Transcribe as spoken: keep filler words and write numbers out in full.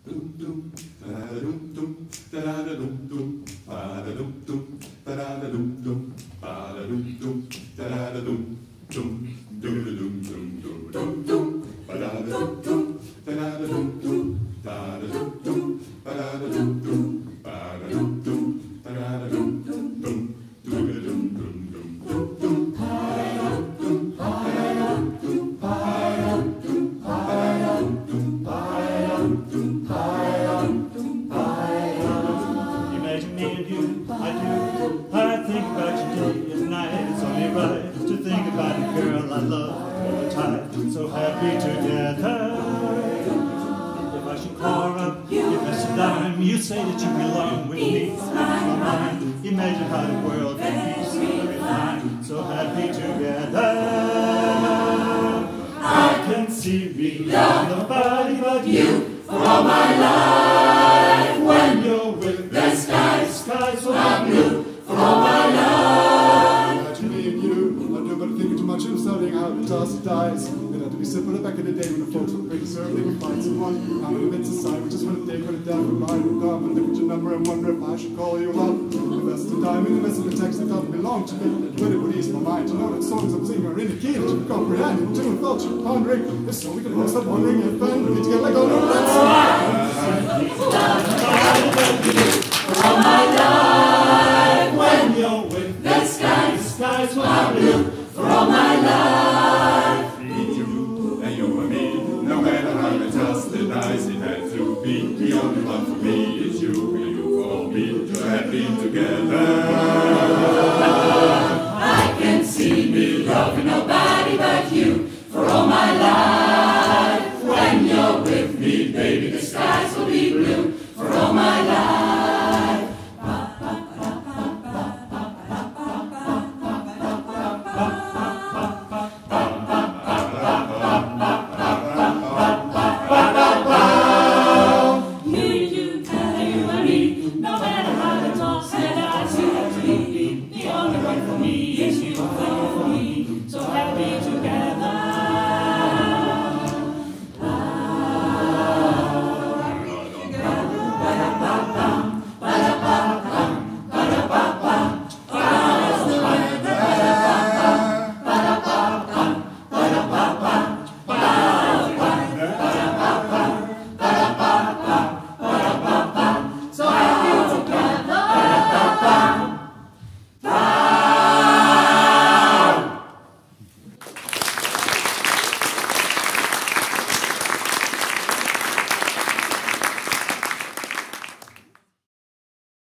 Imagine me and you, I do. I think about you day and night. It's only right to think about a girl I love all the time. So happy together. If I should call her up, give us a dime, you say that you belong with me. My mind. Imagine how the world can be so very fine. So happy together. I can see me nobody but you for all my life. When you're with the skies, skies so blue for all my life. Imagine me and you, I do but thinking too much and studying how the dust dies. It had to be simple back in the day when the folks would pretty serve, they would find someone. I'm in the midst of society, just when they put it down for mine would come and look at your number and wonder if I should call you up. Invest the time in the midst of the text that doesn't belong to me. But it would ease my mind to know that songs I'm singing are in the key that you can comprehend. And tune felt you pondering. If so, we can stop wondering if and we need to get like all the rest. For all my life, when you're with the skies, the skies will blue for all my life. Me, you, and you and me, no matter how the toss the dice, it had to be the only one for me.